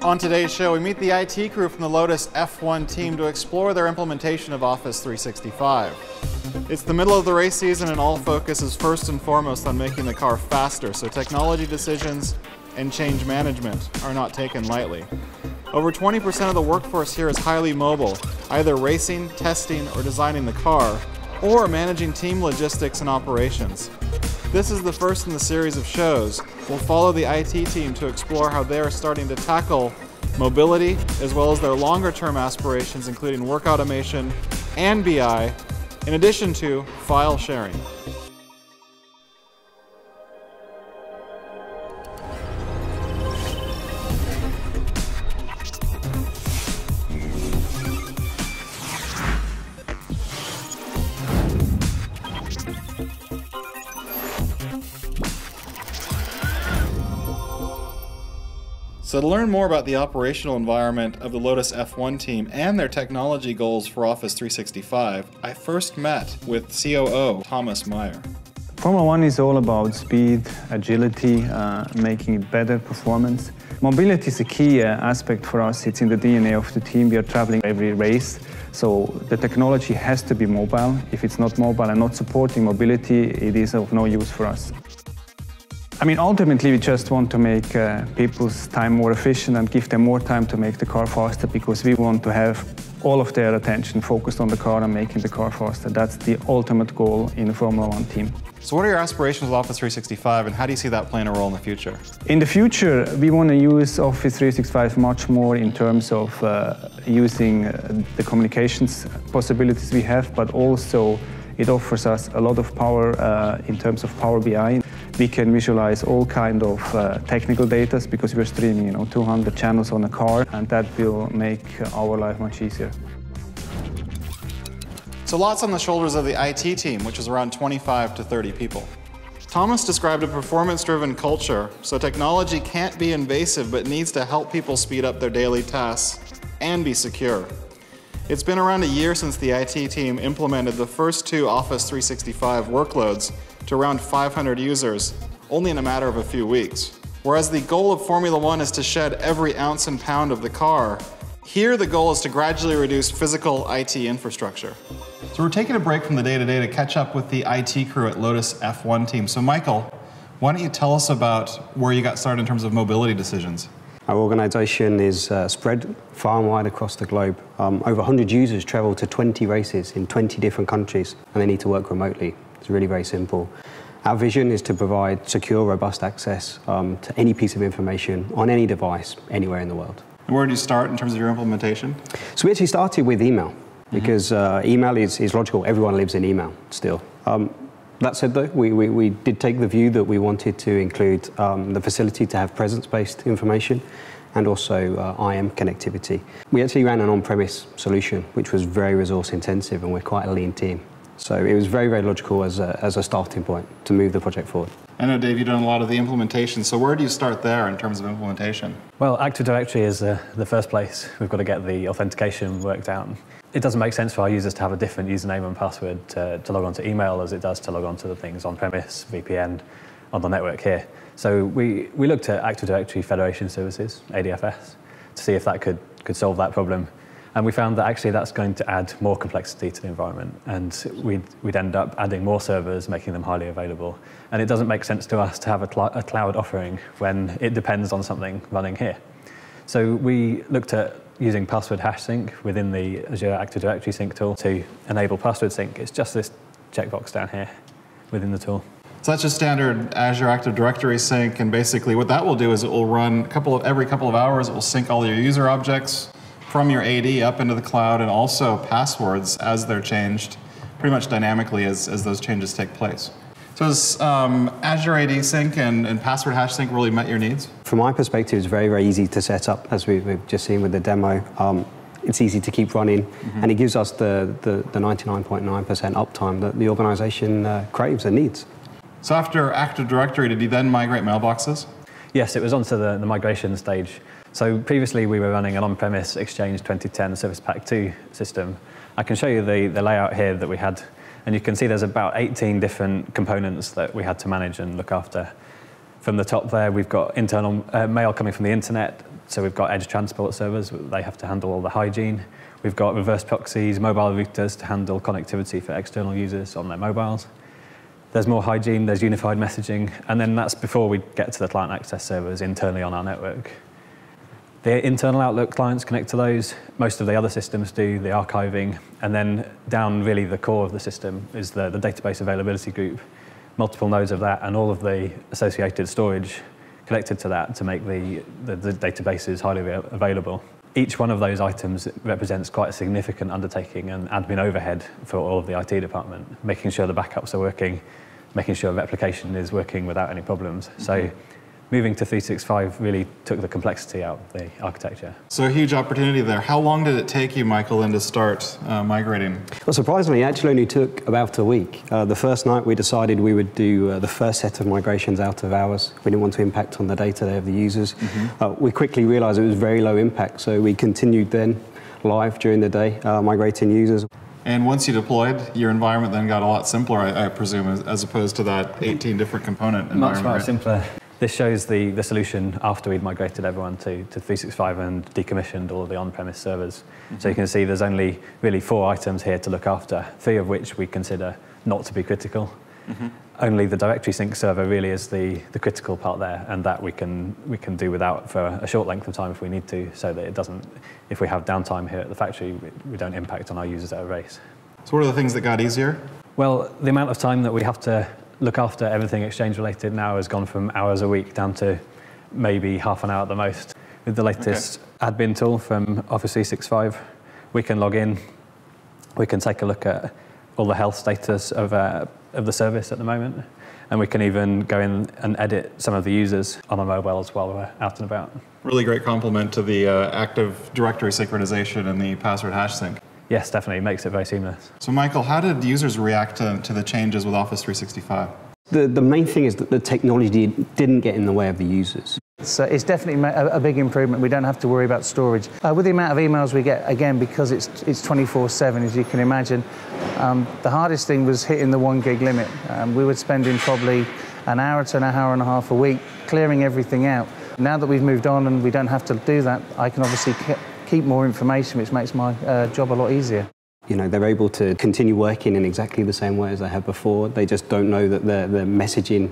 On today's show, we meet the IT crew from the Lotus F1 team to explore their implementation of Office 365. It's the middle of the race season and all focus is first and foremost on making the car faster, so technology decisions and change management are not taken lightly. Over 20% of the workforce here is highly mobile, either racing, testing, or designing the car, or managing team logistics and operations. This is the first in the series of shows. We'll follow the IT team to explore how they are starting to tackle mobility, as well as their longer-term aspirations, including work automation and BI, in addition to file sharing. So to learn more about the operational environment of the Lotus F1 team and their technology goals for Office 365, I first met with COO Thomas Meyer. Formula One is all about speed, agility, making it better performance. Mobility is a key aspect for us. It's in the DNA of the team. We are traveling every race, so the technology has to be mobile. If it's not mobile and not supporting mobility, it is of no use for us. I mean, ultimately, we just want to make people's time more efficient and give them more time to make the car faster, because we want to have all of their attention focused on the car and making the car faster. That's the ultimate goal in a Formula One team. So what are your aspirations with Office 365, and how do you see that playing a role in the future? In the future, we want to use Office 365 much more in terms of using the communications possibilities we have, but also it offers us a lot of power in terms of Power BI. We can visualize all kind of technical data because we're streaming 200 channels on a car, and that will make our life much easier. So lots on the shoulders of the IT team, which is around 25 to 30 people. Thomas described a performance-driven culture, so technology can't be invasive but needs to help people speed up their daily tasks and be secure. It's been around a year since the IT team implemented the first 2 Office 365 workloads to around 500 users, only in a matter of a few weeks. Whereas the goal of Formula One is to shed every ounce and pound of the car, here the goal is to gradually reduce physical IT infrastructure. So we're taking a break from the day-to-day to catch up with the IT crew at Lotus F1 team. So Michael, why don't you tell us about where you got started in terms of mobility decisions? Our organisation is spread far and wide across the globe. Over 100 users travel to 20 races in 20 different countries, and they need to work remotely. It's really very simple. Our vision is to provide secure, robust access to any piece of information on any device, anywhere in the world. And where did you start in terms of your implementation? So we actually started with email, because email is logical. Everyone lives in email still. That said, though, we did take the view that we wanted to include the facility to have presence-based information and also IM connectivity. We actually ran an on-premise solution, which was very resource-intensive, and we're quite a lean team. So it was very, very logical as a starting point to move the project forward. I know, Dave, you've done a lot of the implementation, so where do you start there in terms of implementation? Well, Active Directory is the first place. We've got to get the authentication worked out. It doesn't make sense for our users to have a different username and password to log on to email as it does to log on to the things on-premise, VPN, on the network here. So we looked at Active Directory Federation Services, ADFS, to see if that could solve that problem. And we found that actually that's going to add more complexity to the environment, and we'd end up adding more servers, making them highly available. And it doesn't make sense to us to have a cloud offering when it depends on something running here. So we looked at using password hash sync within the Azure Active Directory sync tool to enable password sync. It's just this checkbox down here within the tool. So that's just standard Azure Active Directory sync, and basically what that will do is it will run every couple of hours, it will sync all your user objects from your AD up into the cloud, and also passwords as they're changed pretty much dynamically as those changes take place. So has Azure AD Sync and password hash sync really met your needs? From my perspective, it's very, very easy to set up, as we've just seen with the demo. It's easy to keep running, and it gives us the 99.9% uptime that the organisation craves and needs. So after Active Directory, did you then migrate mailboxes? Yes, it was onto the migration stage. So previously we were running an on-premise Exchange 2010 Service Pack 2 system. I can show you the layout here that we had, and you can see there's about 18 different components that we had to manage and look after. From the top there, we've got internal mail coming from the internet So we've got edge transport servers, they have to handle all the hygiene. We've got reverse proxies, mobile routers to handle connectivity for external users on their mobiles. There's more hygiene, there's unified messaging, and then that's before we get to the client access servers internally on our network. The internal Outlook clients connect to those. Most of the other systems do, the archiving, and then down really the core of the system is the database availability group. Multiple nodes of that and all of the associated storage connected to that to make the databases highly available. Each one of those items represents quite a significant undertaking and admin overhead for all of the IT department, making sure the backups are working, making sure replication is working without any problems. So moving to 365 really took the complexity out of the architecture. So a huge opportunity there. How long did it take you, Michael, then to start migrating? Well, surprisingly, it actually only took about a week. The first night we decided we would do the first set of migrations out of hours. We didn't want to impact on the day-to-day of the users. We quickly realized it was very low impact, so we continued then live during the day, migrating users. And once you deployed, your environment then got a lot simpler, I presume, as opposed to that 18 different component environment. Much simpler. This shows the solution after we'd migrated everyone to 365 and decommissioned all of the on-premise servers. So you can see there's only really 4 items here to look after, 3 of which we consider not to be critical. Only the directory sync server really is the critical part there, and that we can do without for a short length of time if we need to, so that it doesn't, if we have downtime here at the factory, we don't impact on our users at a race. So what are the things that got easier? Well, the amount of time that we have to look after everything Exchange related now has gone from hours a week down to maybe half an hour at the most. With the latest admin tool from Office 365, we can log in, we can take a look at all the health status of the service at the moment, and we can even go in and edit some of the users on our mobiles while we're out and about. Really great compliment to the Active Directory synchronization and the password hash sync. Yes, definitely, it makes it very seamless. So Michael, how did users react to the changes with Office 365? The main thing is that the technology didn't get in the way of the users. So it's definitely a big improvement. We don't have to worry about storage. With the amount of emails we get, again, because it's 24/7, as you can imagine, the hardest thing was hitting the 1 gig limit. We were spending probably an hour to an hour and a half a week clearing everything out. Now that we've moved on and we don't have to do that, I can obviously keep more information, which makes my job a lot easier. You know, they're able to continue working in exactly the same way as they have before. They just don't know that their messaging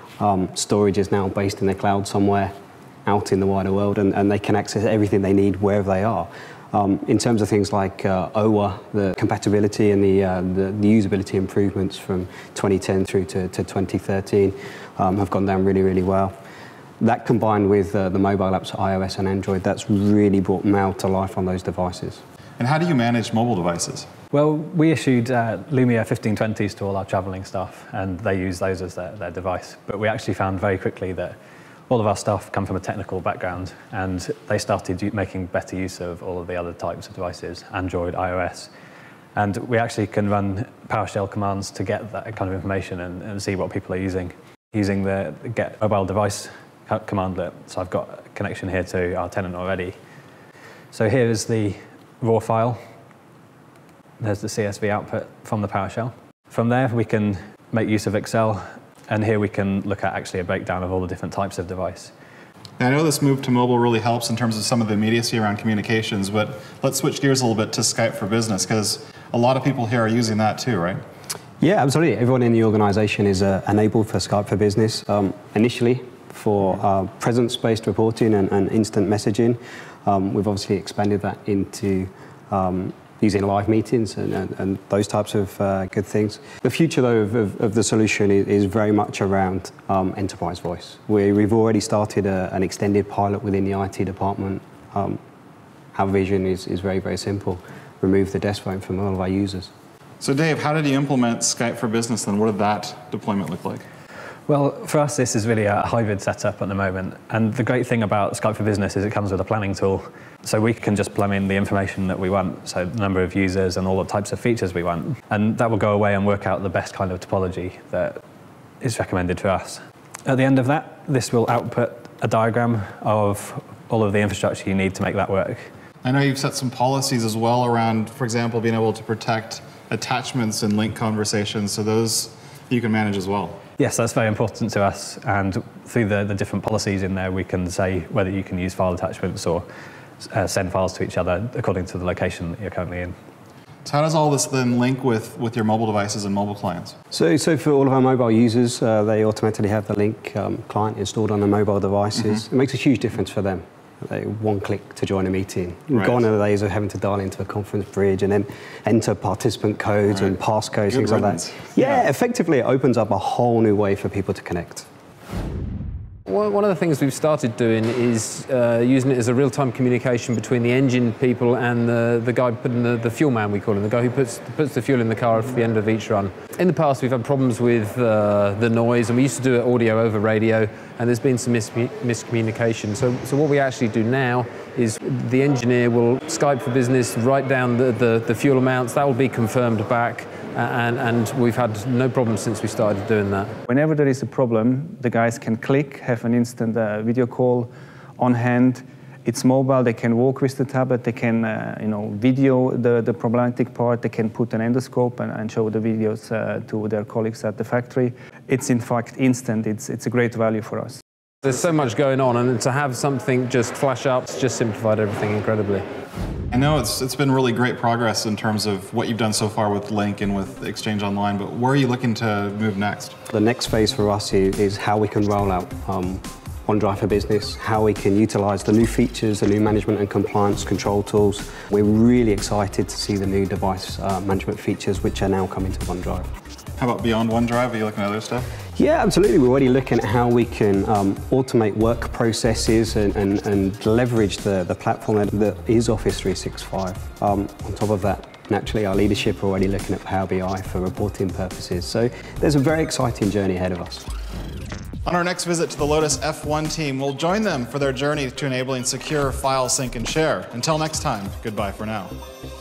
storage is now based in the cloud somewhere out in the wider world, and they can access everything they need wherever they are. In terms of things like OWA, the compatibility and the usability improvements from 2010 through to 2013 have gone down really, really well. That combined with the mobile apps, iOS and Android, that's really brought Mail to life on those devices. And how do you manage mobile devices? Well, we issued Lumia 1520s to all our travelling staff, and they use those as their device. But we actually found very quickly that all of our staff come from a technical background, and they started making better use of all of the other types of devices, Android, iOS. And we actually can run PowerShell commands to get that kind of information and see what people are using the get mobile device commandlet. So I've got a connection here to our tenant already. So here is the raw file. There's the CSV output from the PowerShell. From there, we can make use of Excel, and here we can look at actually a breakdown of all the different types of device. Now, I know this move to mobile really helps in terms of some of the immediacy around communications, but let's switch gears a little bit to Skype for Business, because a lot of people here are using that too, right? Yeah, absolutely. Everyone in the organization is enabled for Skype for Business. Initially, for presence-based reporting and instant messaging. We've obviously expanded that into using live meetings and those types of good things. The future, though, of the solution is very much around enterprise voice. We've already started an extended pilot within the IT department. Our vision is very, very simple. Remove the desk phone from all of our users. So Dave, how did you implement Skype for Business then? What did that deployment look like? Well, for us, this is really a hybrid setup at the moment. And the great thing about Skype for Business is it comes with a planning tool. So we can just plumb in the information that we want, so the number of users and all the types of features we want. And that will go away and work out the best kind of topology that is recommended for us. At the end of that, this will output a diagram of all of the infrastructure you need to make that work. I know you've set some policies as well around, for example, being able to protect attachments and link conversations, so those you can manage as well. Yes, that's very important to us, and through the different policies in there we can say whether you can use file attachments or send files to each other according to the location that you're currently in. So how does all this then link with your mobile devices and mobile clients? So for all of our mobile users, they automatically have the Link client installed on their mobile devices. It makes a huge difference for them. One click to join a meeting. Right. Gone are the days of having to dial into a conference bridge and then enter participant codes and passcodes, things like that. Yeah, effectively it opens up a whole new way for people to connect. One of the things we've started doing is using it as a real-time communication between the engine people and the guy putting the fuel man, we call him, the guy who puts the fuel in the car at the end of each run. In the past, we've had problems with the noise, and we used to do it audio over radio, and there's been some miscommunication. So what we actually do now is the engineer will Skype for Business, write down the fuel amounts, that will be confirmed back, and we've had no problems since we started doing that. Whenever there is a problem, the guys can click, have an instant video call on hand. It's mobile, they can walk with the tablet, they can video the problematic part, they can put an endoscope and show the videos to their colleagues at the factory. It's in fact instant, it's a great value for us. There's so much going on, and to have something just flash up, it's just simplified everything incredibly. I know it's been really great progress in terms of what you've done so far with Link and with Exchange Online, but where are you looking to move next? The next phase for us is how we can roll out OneDrive for Business, how we can utilize the new features, the new management and compliance control tools. We're really excited to see the new device management features which are now coming to OneDrive. How about beyond OneDrive? Are you looking at other stuff? Yeah, absolutely. We're already looking at how we can automate work processes and leverage the platform that is Office 365. On top of that, naturally, our leadership are already looking at Power BI for reporting purposes. So there's a very exciting journey ahead of us. On our next visit to the Lotus F1 team, we'll join them for their journey to enabling secure file sync and share. Until next time, goodbye for now.